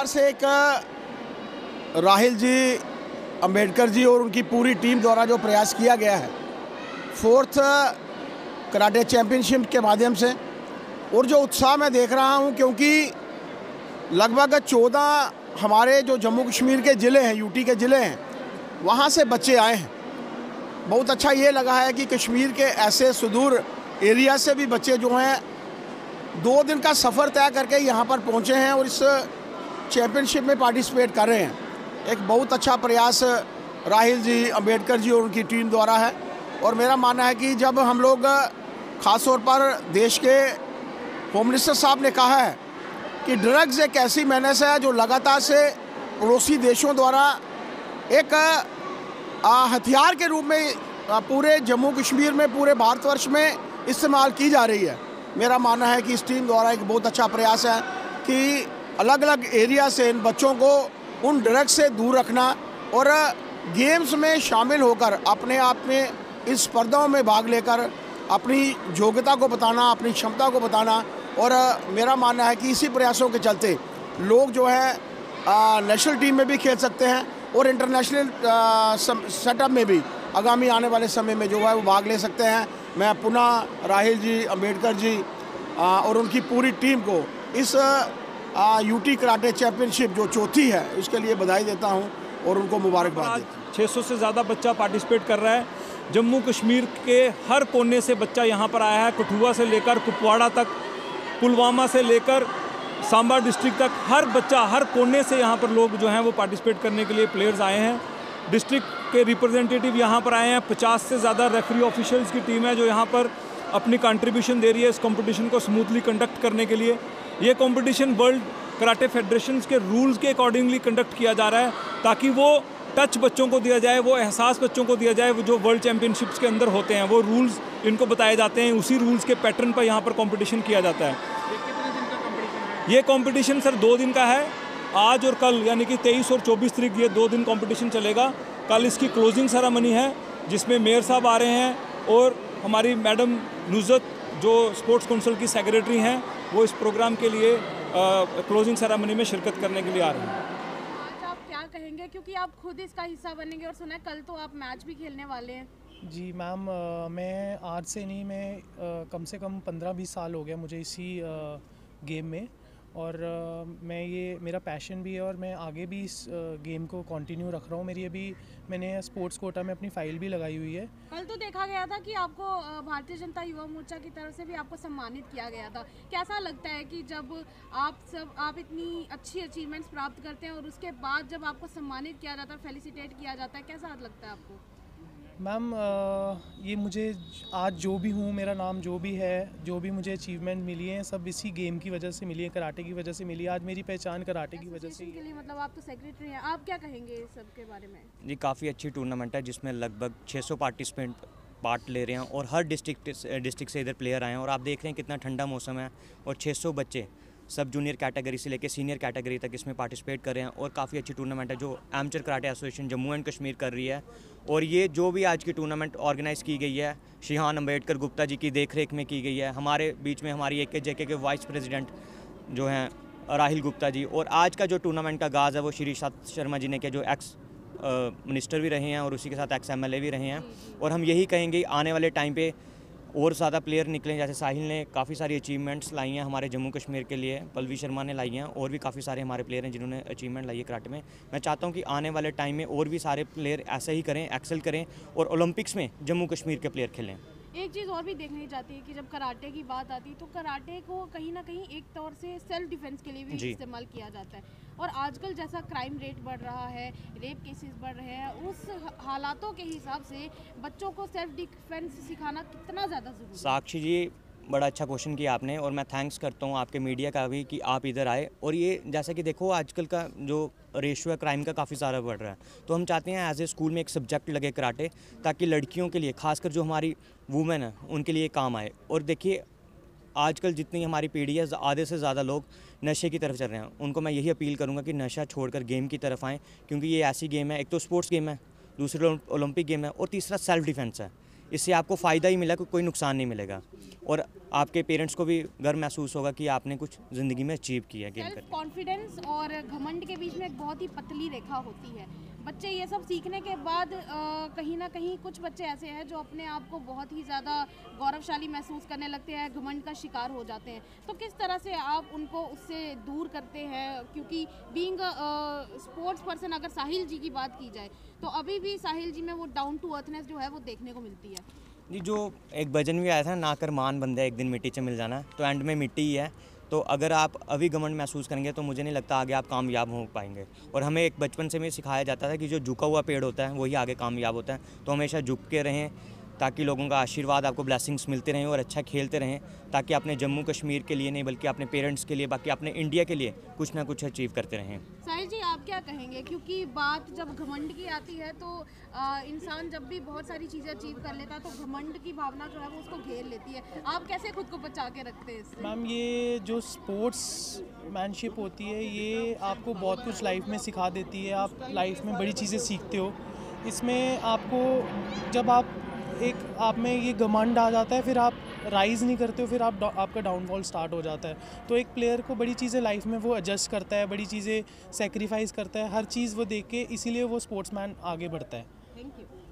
प्रकार से एक राहिल जी, अंबेडकर जी और उनकी पूरी टीम द्वारा जो प्रयास किया गया है 4th कराटे चैम्पियनशिप के माध्यम से, और जो उत्साह मैं देख रहा हूं, क्योंकि लगभग 14 हमारे जो जम्मू कश्मीर के ज़िले हैं, यूटी के ज़िले हैं, वहां से बच्चे आए हैं। बहुत अच्छा ये लगा है कि कश्मीर के ऐसे सुदूर एरिया से भी बच्चे जो हैं 2 दिन का सफ़र तय करके यहाँ पर पहुँचे हैं और इस चैम्पियनशिप में पार्टिसिपेट कर रहे हैं। एक बहुत अच्छा प्रयास राहिल जी, अंबेडकर जी और उनकी टीम द्वारा है। और मेरा मानना है कि जब हम लोग ख़ास तौर पर देश के होम मिनिस्टर साहब ने कहा है कि ड्रग्स एक ऐसी मेनास है जो लगातार से पड़ोसी देशों द्वारा एक हथियार के रूप में पूरे जम्मू कश्मीर में, पूरे भारतवर्ष में इस्तेमाल की जा रही है। मेरा मानना है कि इस टीम द्वारा एक बहुत अच्छा प्रयास है कि अलग अलग एरिया से इन बच्चों को उन ड्रग्स से दूर रखना और गेम्स में शामिल होकर अपने आप में इस स्पर्धाओं में भाग लेकर अपनी योग्यता को बताना, अपनी क्षमता को बताना। और मेरा मानना है कि इसी प्रयासों के चलते लोग जो है नेशनल टीम में भी खेल सकते हैं और इंटरनेशनल सेटअप में भी आगामी आने वाले समय में जो है वो भाग ले सकते हैं। मैं पुनः राहिल जी, अंबेडकर जी और उनकी पूरी टीम को इस यूटी कराटे चैम्पियनशिप जो 4थी है उसके लिए बधाई देता हूं और उनको मुबारकबाद देता हूं। 600 से ज़्यादा बच्चा पार्टिसिपेट कर रहा है। जम्मू कश्मीर के हर कोने से बच्चा यहाँ पर आया है। कठुआ से लेकर कुपवाड़ा तक, पुलवामा से लेकर सांबा डिस्ट्रिक्ट तक, हर बच्चा, हर कोने से यहाँ पर लोग जो हैं वो पार्टिसिपेट करने के लिए प्लेयर्स आए हैं। डिस्ट्रिक्ट के रिप्रेजेंटेटिव यहाँ पर आए हैं। 50 से ज़्यादा रेफरी ऑफिशियल्स की टीम है जो यहाँ पर अपनी कंट्रीब्यूशन दे रही है इस कंपटीशन को स्मूथली कंडक्ट करने के लिए। ये कंपटीशन वर्ल्ड कराटे फेडरेशन के रूल्स के अकॉर्डिंगली कंडक्ट किया जा रहा है ताकि वो टच बच्चों को दिया जाए, वो एहसास बच्चों को दिया जाए। वो जो वर्ल्ड चैम्पियनशिप्स के अंदर होते हैं वो रूल्स इनको बताए जाते हैं, उसी रूल्स के पैटर्न पर यहाँ पर कॉम्पिटिशन किया जाता है। ये कंपटीशन सर 2 दिन का है, आज और कल, यानी कि 23 और 24 तारीख ये 2 दिन कंपटीशन चलेगा। कल इसकी क्लोजिंग सेरेमनी है जिसमें मेयर साहब आ रहे हैं और हमारी मैडम नुज़त जो स्पोर्ट्स काउंसिल की सेक्रेटरी हैं वो इस प्रोग्राम के लिए क्लोजिंग सेरेमनी में शिरकत करने के लिए आ रहे हैं। आज आप क्या कहेंगे, क्योंकि आप खुद इसका हिस्सा बनेंगे और सुना है कल तो आप मैच भी खेलने वाले हैं? जी मैम, मैं आज से नहीं, मैं कम से कम 15-20 साल हो गया मुझे इसी गेम में, और मैं ये मेरा पैशन भी है और मैं आगे भी इस गेम को कंटिन्यू रख रहा हूँ। मैंने स्पोर्ट्स कोटा में अपनी फ़ाइल भी लगाई हुई है। कल तो देखा गया था कि आपको भारतीय जनता युवा मोर्चा की तरफ से भी आपको सम्मानित किया गया था। कैसा लगता है कि जब आप इतनी अच्छी अचीवमेंट्स प्राप्त करते हैं और उसके बाद जब आपको सम्मानित किया जाता है, फेलिसिटेट किया जाता है, कैसा लगता है आपको? मैम, ये मुझे आज जो भी हूँ, मेरा नाम जो भी है, जो भी मुझे अचीवमेंट मिली है, सब इसी गेम की वजह से मिली है, कराटे की वजह से मिली है। आज मेरी पहचान कराटे की वजह से के लिए, मतलब आप तो सेक्रेटरी हैं, आप क्या कहेंगे इस सब के बारे में? जी, काफ़ी अच्छी टूर्नामेंट है जिसमें लगभग 600 पार्टिसिपेंट पार्ट ले रहे हैं और हर डिस्ट्रिक्ट से इधर प्लेयर आए हैं। और आप देख रहे हैं कितना ठंडा मौसम है और 600 बच्चे सब जूनियर कैटेगरी से लेकर सीनियर कैटेगरी तक इसमें पार्टिसिपेट कर रहे हैं। और काफ़ी अच्छी टूर्नामेंट है जो amateur karate association Jammu and Kashmir कर रही है। और ये जो भी आज की टूर्नामेंट ऑर्गेनाइज़ की गई है शिहान अंबेडकर गुप्ता जी की देखरेख में की गई है। हमारे बीच में हमारी AKJK के वाइस प्रेसिडेंट जो हैं राहिल गुप्ता जी। और आज का जो टूर्नामेंट का आगाज़ है वो श्री सात शर्मा जी ने किया, जो एक्स मिनिस्टर भी रहे हैं और उसी के साथ एक्स MLA भी रहे हैं। और हम यही कहेंगे आने वाले टाइम पे और ज़्यादा प्लेयर निकलें। जैसे साहिल ने काफ़ी सारी अचीवमेंट्स लाई हैं हमारे जम्मू कश्मीर के लिए, पल्लवी शर्मा ने लाई हैं, और भी काफ़ी सारे हमारे प्लेयर हैं जिन्होंने अचीवमेंट लाई है कराटे में। मैं चाहता हूं कि आने वाले टाइम में और भी सारे प्लेयर ऐसे ही करें, एक्सेल करें और ओलंपिक्स में जम्मू कश्मीर के प्लेयर खेलें। एक चीज़ और भी देखनी चाहती है कि जब कराटे की बात आती है तो कराटे को कहीं ना कहीं एक तौर से सेल्फ डिफेंस के लिए भी इस्तेमाल किया जाता है। और आजकल जैसा क्राइम रेट बढ़ रहा है, रेप केसेस बढ़ रहे हैं, उस हालातों के हिसाब से बच्चों को सेल्फ डिफेंस सिखाना कितना ज़्यादा ज़रूरी है? साक्षी जी, बड़ा अच्छा क्वेश्चन किया आपने और मैं थैंक्स करता हूँ आपके मीडिया का भी कि आप इधर आए। और ये जैसा कि देखो आजकल का जो रेशियो है क्राइम का काफ़ी सारा बढ़ रहा है, तो हम चाहते हैं एज ए स्कूल में एक सब्जेक्ट लगे कराटे, ताकि लड़कियों के लिए, खासकर जो हमारी वुमेन है उनके लिए काम आए। और देखिए आजकल जितनी हमारी पीढ़ी है, आधे से ज़्यादा लोग नशे की तरफ चल रहे हैं। उनको मैं यही अपील करूँगा कि नशा छोड़कर गेम की तरफ आएँ, क्योंकि ये ऐसी गेम है, एक तो स्पोर्ट्स गेम है, दूसरी ओलंपिक गेम है और तीसरा सेल्फ डिफेंस है। इससे आपको फ़ायदा ही मिला, कोई नुकसान नहीं मिलेगा, और आपके पेरेंट्स को भी गर्व महसूस होगा कि आपने कुछ ज़िंदगी में अचीव किया गेम सेल्फ करके। कॉन्फिडेंस और घमंड के बीच में एक बहुत ही पतली रेखा होती है। बच्चे ये सब सीखने के बाद कहीं ना कहीं कुछ बच्चे ऐसे हैं जो अपने आप को बहुत ही ज़्यादा गौरवशाली महसूस करने लगते हैं, घमंड का शिकार हो जाते हैं। तो किस तरह से आप उनको उससे दूर करते हैं? क्योंकि बीइंग स्पोर्ट्स पर्सन अगर साहिल जी की बात की जाए तो अभी भी साहिल जी में वो डाउन टू अर्थनेस जो है वो देखने को मिलती है। जी, जो एक भजन भी आया था ना, कर मान बंदे एक दिन मिट्टी से मिल जाना, तो एंड में मिट्टी ही है। तो अगर आप अभी घमंड महसूस करेंगे तो मुझे नहीं लगता आगे आप कामयाब हो पाएंगे। और हमें एक बचपन से में सिखाया जाता था कि जो झुका हुआ पेड़ होता है वही आगे कामयाब होता है। तो हमेशा झुक के रहें ताकि लोगों का आशीर्वाद, आपको ब्लेसिंग्स मिलते रहें और अच्छा खेलते रहें, ताकि अपने जम्मू कश्मीर के लिए नहीं बल्कि अपने पेरेंट्स के लिए, बाकी अपने इंडिया के लिए कुछ ना कुछ अचीव करते रहें। साहिल जी, आप क्या कहेंगे? क्योंकि बात जब घमंड की आती है तो इंसान जब भी बहुत सारी चीज़ें अचीव कर लेता है तो घमंड की भावना जो है वो उसको घेर लेती है। आप कैसे खुद को बचा के रखते हैं इससे? मैम, ये जो स्पोर्ट्स मैनशिप होती है ये आपको बहुत कुछ लाइफ में सिखा देती है। आप लाइफ में बड़ी चीज़ें सीखते हो। इसमें आपको जब आप में ये घमंड आ जाता है, फिर आप राइज़ नहीं करते हो, फिर आपका डाउनफॉल स्टार्ट हो जाता है। तो एक प्लेयर को बड़ी चीज़ें लाइफ में वो एडजस्ट करता है, बड़ी चीज़ें सेक्रीफाइस करता है, हर चीज़ वो देख के, इसीलिए वो स्पोर्ट्समैन आगे बढ़ता है। Thank you.